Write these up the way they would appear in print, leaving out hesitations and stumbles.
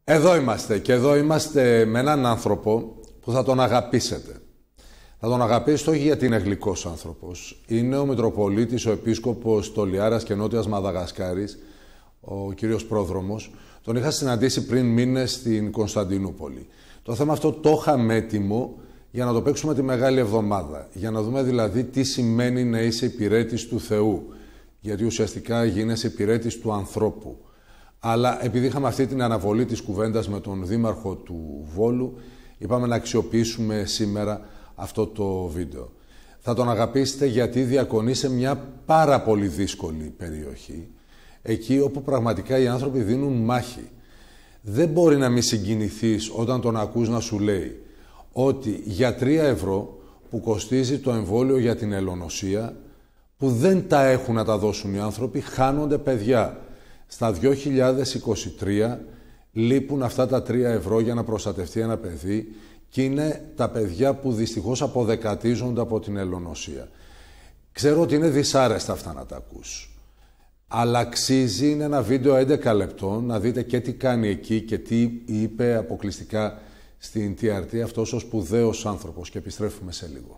Εδώ είμαστε και εδώ είμαστε με έναν άνθρωπο που θα τον αγαπήσετε. Θα τον αγαπήσετε όχι γιατί είναι γλυκός άνθρωπος. Είναι ο Μητροπολίτης, ο Επίσκοπος Τολιάρας και Νότιας Μαδαγασκάρης, ο κύριος Πρόδρομος. Τον είχα συναντήσει πριν μήνες στην Κωνσταντινούπολη. Το θέμα αυτό το είχαμε έτοιμο για να το παίξουμε τη Μεγάλη Εβδομάδα. Για να δούμε δηλαδή τι σημαίνει να είσαι υπηρέτης του Θεού. Γιατί ουσιαστικά γίνεσαι υπηρέτης του ανθρώπου. Αλλά επειδή είχαμε αυτή την αναβολή της κουβέντας με τον Δήμαρχο του Βόλου, είπαμε να αξιοποιήσουμε σήμερα αυτό το βίντεο. Θα τον αγαπήσετε γιατί διακονεί σε μια πάρα πολύ δύσκολη περιοχή, εκεί όπου πραγματικά οι άνθρωποι δίνουν μάχη. Δεν μπορεί να μην συγκινηθείς όταν τον ακούς να σου λέει ότι για 3 ευρώ που κοστίζει το εμβόλιο για την ελονοσία, που δεν τα έχουν να τα δώσουν οι άνθρωποι, χάνονται παιδιά. Στα 2023 λείπουν αυτά τα 3 ευρώ για να προστατευτεί ένα παιδί και είναι τα παιδιά που δυστυχώς αποδεκατίζονται από την ελονοσία. Ξέρω ότι είναι δυσάρεστα αυτά να τα ακούς. Αλλά αξίζει, είναι ένα βίντεο 11 λεπτών, να δείτε και τι κάνει εκεί και τι είπε αποκλειστικά στην TRT αυτός ο σπουδαίος άνθρωπος. Και επιστρέφουμε σε λίγο.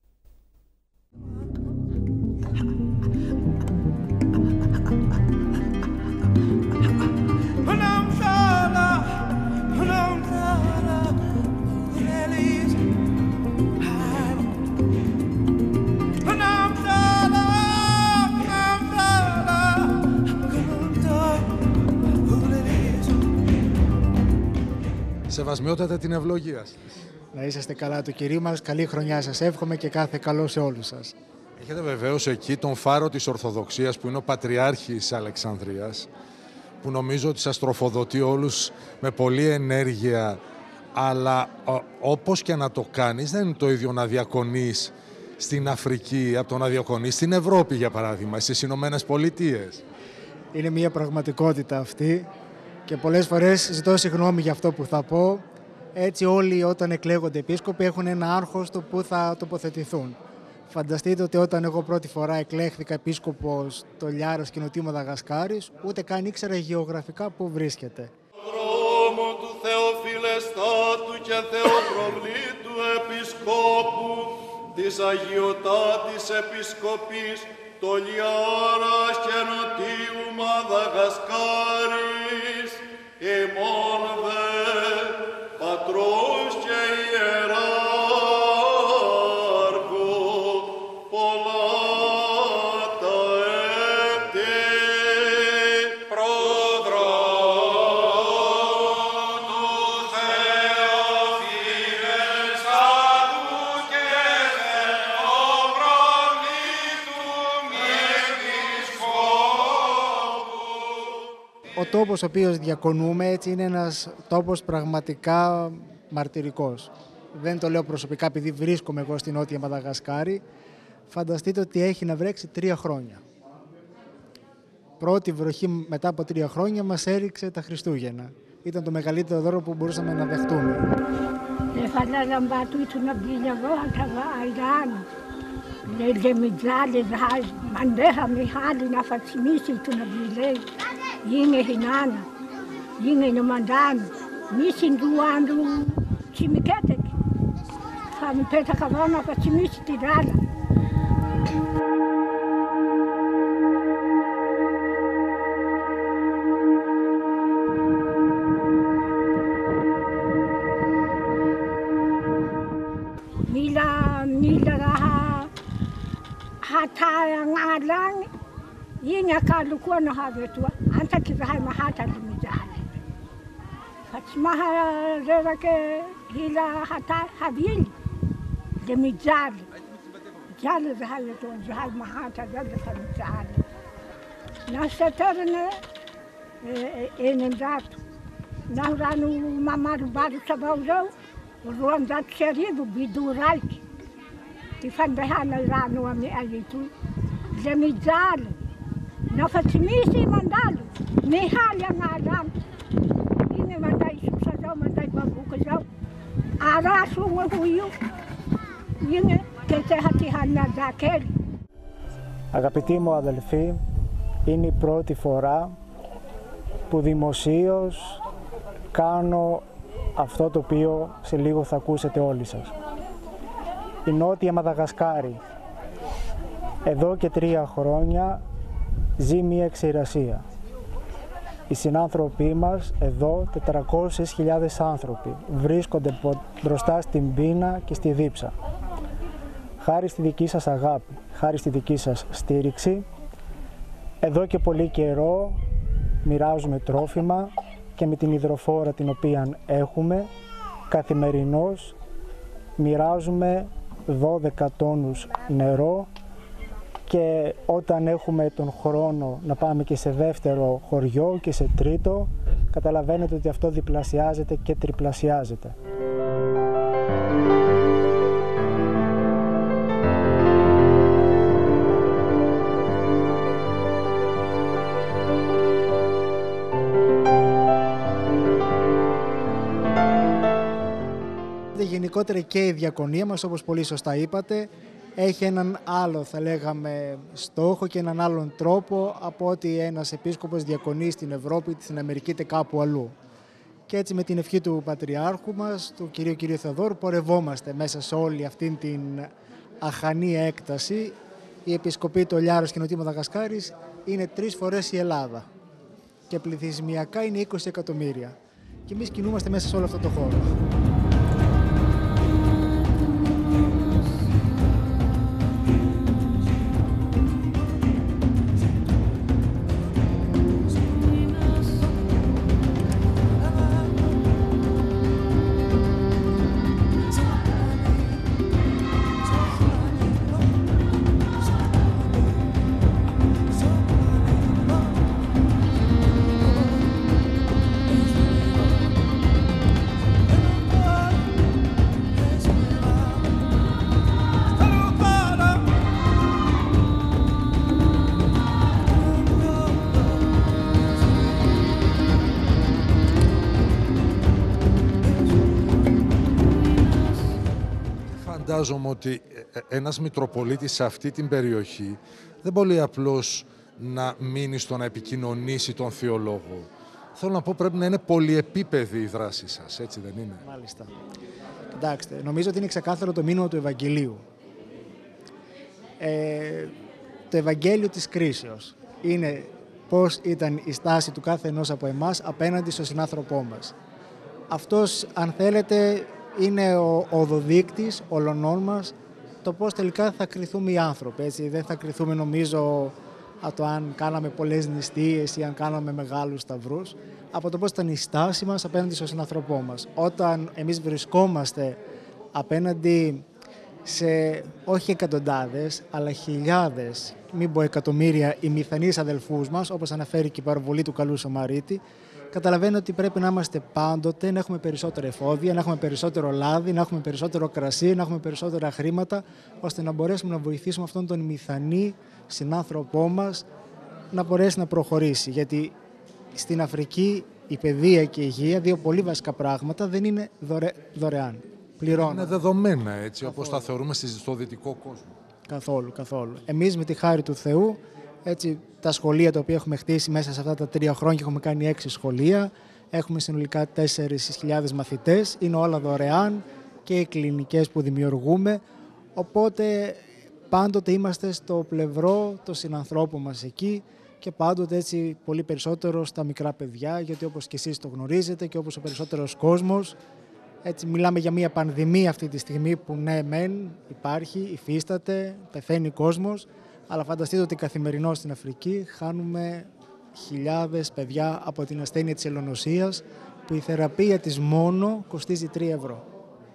Σεβασμιότατα την ευλογία σας. Να είσαστε καλά του Κυρίου μας, καλή χρονιά σας εύχομαι και κάθε καλό σε όλους σας. Έχετε βεβαίως εκεί τον φάρο της Ορθοδοξίας που είναι ο Πατριάρχης Αλεξανδρίας, που νομίζω ότι σας τροφοδοτεί όλους με πολλή ενέργεια, αλλά όπως και να το κάνεις δεν είναι το ίδιο να διακονείς στην Αφρική από το να διακονείς στην Ευρώπη, για παράδειγμα, στις Ηνωμένες Πολιτείες. Είναι μια πραγματικότητα αυτή και πολλές φορές ζητώ συγγνώμη για αυτό που θα πω. Έτσι όλοι όταν εκλέγονται επίσκοποι έχουν ένα άγχος το που θα τοποθετηθούν. Φανταστείτε ότι όταν εγώ πρώτη φορά εκλέχθηκα επίσκοπος Τολιάρας και Νοτιού Μαδαγασκάρης, ούτε καν ήξερα γεωγραφικά πού βρίσκεται. Δρόμο του Θεοφιλεστάτου και Θεοπροβλήτου Επισκόπου της Αγιωτάτης Επισκοπής Τολιάρας και Νοτιού Μαδαγασκάρης, ημών δε πατρός και ιεράρχο, πολλά τα έτη. Πρόδρομο του Θεοφιλεστάτου και Θεοπροβλήτου Επισκόπου. Ο τόπος ο οποίος διακονούμε έτσι είναι ένας τόπος πραγματικά μαρτυρικός. Δεν το λέω προσωπικά επειδή βρίσκομαι εγώ στην Νότια Μαδαγασκάρη. Φανταστείτε ότι έχει να βρέξει 3 χρόνια. Πρώτη βροχή μετά από 3 χρόνια μας έριξε τα Χριστούγεννα. Ήταν το μεγαλύτερο δώρο που μπορούσαμε να δεχτούμε. Yinge hinana, yinge nomandana, misin duandu chimiketek. Fami peta kavana pa chimisi tirala. Mila raha hataya ngalang. Yinga kalukua na havetua, anta kizahai mahata limijale. Fatsmaha rera ke hila hata havili limijale. Jale zahai to zahai mahata jale limijale. Na seterne enendatu. Na ranu mamaru baru sabauzo, ruam dat seribu biduralki. Tifandehana ranu ami ayitu limijale. Na fatimisi mandalo, mihalya nga alam. Είναι μαντά η σουξαδό, μαντά η μπαμπούκαζό. Αράσουμε χουιού. Είναι και τέχατη χανιαζάκελ. Αγαπητοί μου αδελφοί, είναι η πρώτη φορά που δημοσίως κάνω αυτό το οποίο σε λίγο θα ακούσετε όλοι σας. Η Νότια Μαδαγασκάρη εδώ και 3 χρόνια ζει μία ξηρασία. Οι συνάνθρωποι μας εδώ, 400.000 άνθρωποι, βρίσκονται μπροστά στην πείνα και στη δίψα. Χάρη στη δική σας αγάπη, χάρη στη δική σας στήριξη, εδώ και πολύ καιρό μοιράζουμε τρόφιμα και με την υδροφόρα την οποία έχουμε, καθημερινώς μοιράζουμε 12 τόνους νερό και όταν έχουμε τον χρόνο να πάμε και σε δεύτερο χωριό και σε τρίτο, καταλαβαίνετε ότι αυτό διπλασιάζεται και τριπλασιάζεται. Γενικότερα και η διακονία μας, όπως πολύ σωστά είπατε, έχει έναν άλλο, θα λέγαμε, στόχο και έναν άλλον τρόπο από ότι ένας επίσκοπος διακονεί στην Ευρώπη, στην Αμερική είτε κάπου αλλού. Και έτσι με την ευχή του Πατριάρχου μας, του κυρίου Θεοδόρου, πορευόμαστε μέσα σε όλη αυτήν την αχανή έκταση. Η Επισκοπή του Λιάρος και Νοτιού Μαδαγασκάρης είναι 3 φορές η Ελλάδα και πληθυσμιακά είναι 20 εκατομμύρια. Και εμείς κινούμαστε μέσα σε όλο αυτό το χώρο. Φαντάζομαι ότι ένας Μητροπολίτης σε αυτή την περιοχή δεν μπορεί απλώς να μείνει στο να επικοινωνήσει τον θεολόγο. Θέλω να πω, πρέπει να είναι πολυεπίπεδη η δράση σας, έτσι δεν είναι? Μάλιστα. Κοιτάξτε, νομίζω ότι είναι ξεκάθαρο το μήνυμα του Ευαγγελίου. Το Ευαγγέλιο της κρίσεως είναι πώς ήταν η στάση του κάθε ενός από εμάς απέναντι στον συνάνθρωπό μας. Αυτός, αν θέλετε, είναι ο οδοδείκτης όλων μας, το πώς τελικά θα κριθούμε οι άνθρωποι. Έτσι. Δεν θα κριθούμε, νομίζω, από το αν κάναμε πολλές νηστείες ή αν κάναμε μεγάλους σταυρούς, από το πώς ήταν η στάση μας απέναντι στον συνανθρωπό μας. Όταν εμείς βρισκόμαστε απέναντι σε όχι εκατοντάδες, αλλά χιλιάδες, μην πω εκατομμύρια ημιθανείς αδελφούς μας, όπως αναφέρει και η παραβολή του Καλού Σαμαρίτη, καταλαβαίνω ότι πρέπει να είμαστε πάντοτε, να έχουμε περισσότερα εφόδια, να έχουμε περισσότερο λάδι, να έχουμε περισσότερο κρασί, να έχουμε περισσότερα χρήματα, ώστε να μπορέσουμε να βοηθήσουμε αυτόν τον ημιθανή συνάνθρωπό μας να μπορέσει να προχωρήσει. Γιατί στην Αφρική η παιδεία και η υγεία, 2 πολύ βασικά πράγματα, δεν είναι δωρεάν. Πληρώνουν. Είναι δεδομένα, έτσι, όπως τα θεωρούμε στο δυτικό κόσμο. Καθόλου. Εμείς με τη χάρη του Θεού, έτσι, τα σχολεία τα οποία έχουμε χτίσει μέσα σε αυτά τα 3 χρόνια, έχουμε κάνει 6 σχολεία, έχουμε συνολικά 4.000 μαθητές, είναι όλα δωρεάν και οι κλινικές που δημιουργούμε, οπότε πάντοτε είμαστε στο πλευρό των συνανθρώπων μας εκεί και πάντοτε έτσι πολύ περισσότερο στα μικρά παιδιά, γιατί όπως και εσείς το γνωρίζετε και όπως ο περισσότερος κόσμος, έτσι μιλάμε για μια πανδημία αυτή τη στιγμή που ναι μεν υπάρχει, υφίσταται, πεθαίνει κόσμος, αλλά φανταστείτε ότι καθημερινώς στην Αφρική χάνουμε χιλιάδες παιδιά από την ασθένεια της ελονοσίας, που η θεραπεία της μόνο κοστίζει 3 ευρώ.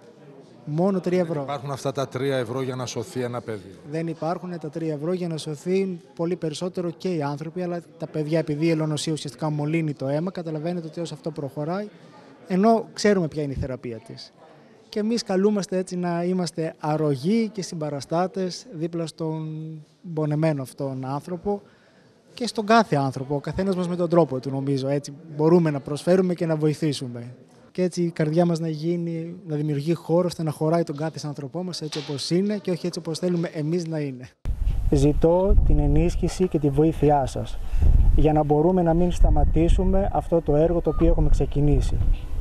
Μόνο 3 ευρώ. Δεν υπάρχουν αυτά τα 3 ευρώ για να σωθεί ένα παιδί. Δεν υπάρχουν τα 3 ευρώ για να σωθεί πολύ περισσότερο και οι άνθρωποι, αλλά τα παιδιά, επειδή η ελονοσία ουσιαστικά μολύνει το αίμα, καταλαβαίνετε ότι όσο αυτό προχωράει, ενώ ξέρουμε ποια είναι η θεραπεία της. Και εμείς καλούμαστε έτσι να είμαστε αρρωγοί και συμπαραστάτες δίπλα στον πονεμένο αυτόν άνθρωπο και στον κάθε άνθρωπο, ο καθένας μας με τον τρόπο του, νομίζω. Έτσι μπορούμε να προσφέρουμε και να βοηθήσουμε. Και έτσι η καρδιά μας να δημιουργεί χώρο ώστε να χωράει τον κάθε άνθρωπό μας έτσι όπως είναι και όχι έτσι όπως θέλουμε εμείς να είναι. Ζητώ την ενίσχυση και τη βοήθειά σας για να μπορούμε να μην σταματήσουμε αυτό το έργο το οποίο έχουμε ξεκινήσει.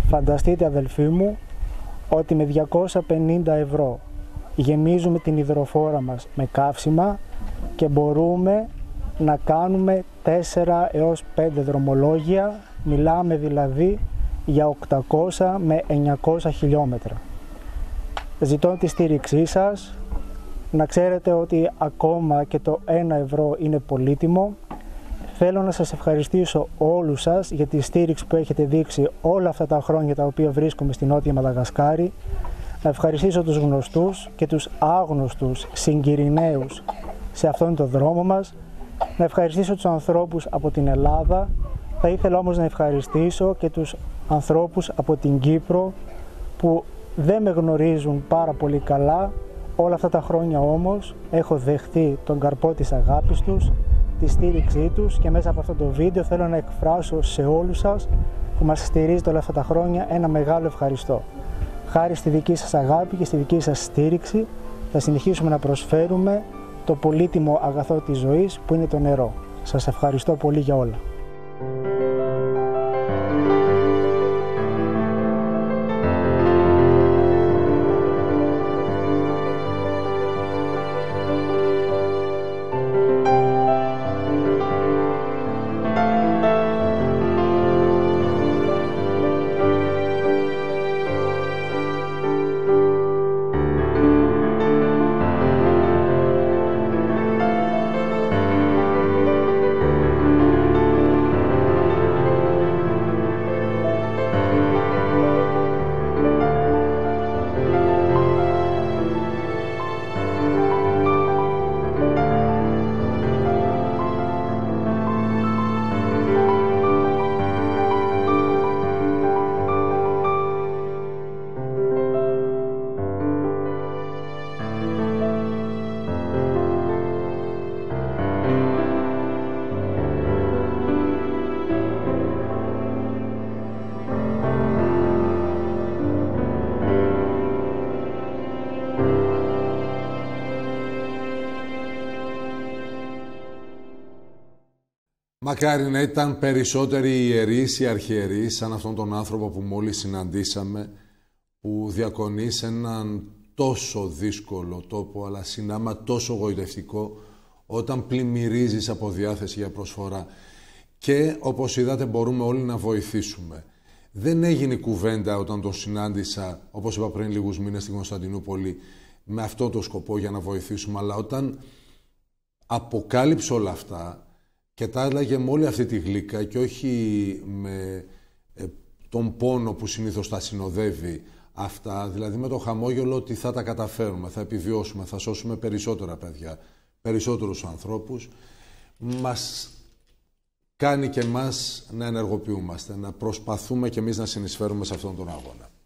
Φανταστείτε, αδελφοί μου, ότι με 250 ευρώ γεμίζουμε την υδροφόρα μας με καύσιμα και μπορούμε να κάνουμε 4 έως 5 δρομολόγια, μιλάμε δηλαδή για 800 με 900 χιλιόμετρα. Ζητώ τη στήριξή σας, να ξέρετε ότι ακόμα και το 1 ευρώ είναι πολύτιμο. Θέλω να σας ευχαριστήσω όλους σας για τη στήριξη που έχετε δείξει όλα αυτά τα χρόνια τα οποία βρίσκομαι στη Νότια Μαδαγασκάρη. Να ευχαριστήσω τους γνωστούς και τους άγνωστους συγκυριναίους σε αυτόν τον δρόμο μας. Να ευχαριστήσω τους ανθρώπους από την Ελλάδα. Θα ήθελα όμως να ευχαριστήσω και τους ανθρώπους από την Κύπρο που δεν με γνωρίζουν πάρα πολύ καλά. Όλα αυτά τα χρόνια όμως έχω δεχθεί τον καρπό της αγάπης τους, τη στήριξή τους και μέσα από αυτό το βίντεο θέλω να εκφράσω σε όλους σας που μας στηρίζετε όλα αυτά τα χρόνια ένα μεγάλο ευχαριστώ. Χάρη στη δική σας αγάπη και στη δική σας στήριξη θα συνεχίσουμε να προσφέρουμε το πολύτιμο αγαθό της ζωής που είναι το νερό. Σας ευχαριστώ πολύ για όλα. Μακάρι να ήταν περισσότεροι ιερείς ή αρχιερείς σαν αυτόν τον άνθρωπο που μόλις συναντήσαμε, που διακονεί σε έναν τόσο δύσκολο τόπο, αλλά συνάμα τόσο γοητευτικό, όταν πλημμυρίζεις από διάθεση για προσφορά. Και όπως είδατε μπορούμε όλοι να βοηθήσουμε. Δεν έγινε κουβέντα όταν τον συνάντησα, όπως είπα πριν λίγους μήνες στην Κωνσταντινούπολη, με αυτό το σκοπό για να βοηθήσουμε, αλλά όταν αποκάλυψε όλα αυτά και τα έλεγε με όλη αυτή τη γλύκα και όχι με τον πόνο που συνήθως τα συνοδεύει αυτά, δηλαδή με το χαμόγελο ότι θα τα καταφέρουμε, θα επιβιώσουμε, θα σώσουμε περισσότερα παιδιά, περισσότερους ανθρώπους, μας κάνει και εμάς να ενεργοποιούμαστε, να προσπαθούμε και εμείς να συνεισφέρουμε σε αυτόν τον αγώνα.